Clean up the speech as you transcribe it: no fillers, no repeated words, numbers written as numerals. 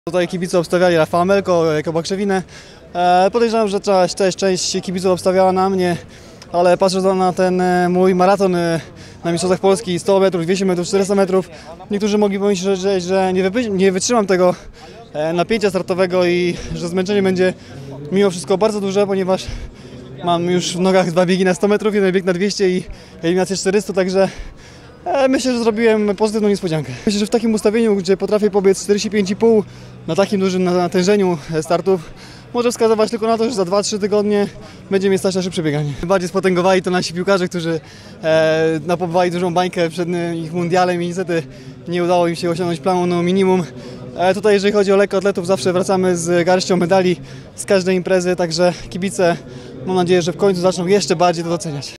Tutaj kibice obstawiali Rafała Melko, Jakuba Krzewinę. Podejrzewam, że część kibiców obstawiała na mnie, ale patrząc na ten mój maraton na Mistrzostwach Polski 100 metrów, 200 metrów, 400 metrów, niektórzy mogli pomyśleć, że nie wytrzymam tego napięcia startowego i że zmęczenie będzie mimo wszystko bardzo duże, ponieważ mam już w nogach 2 biegi na 100 metrów, jeden bieg na 200 i eliminację 400, także myślę, że zrobiłem pozytywną niespodziankę. Myślę, że w takim ustawieniu, gdzie potrafię pobiec 45,5 na takim dużym natężeniu startów, może wskazywać tylko na to, że za 2-3 tygodnie będzie mnie stać na szybsze bieganie. Bardziej spotęgowali to nasi piłkarze, którzy napompowali dużą bańkę przed ich mundialem i niestety nie udało im się osiągnąć planu no minimum. Tutaj jeżeli chodzi o lekkoatletów, zawsze wracamy z garścią medali z każdej imprezy, także kibice mam nadzieję, że w końcu zaczną jeszcze bardziej to doceniać.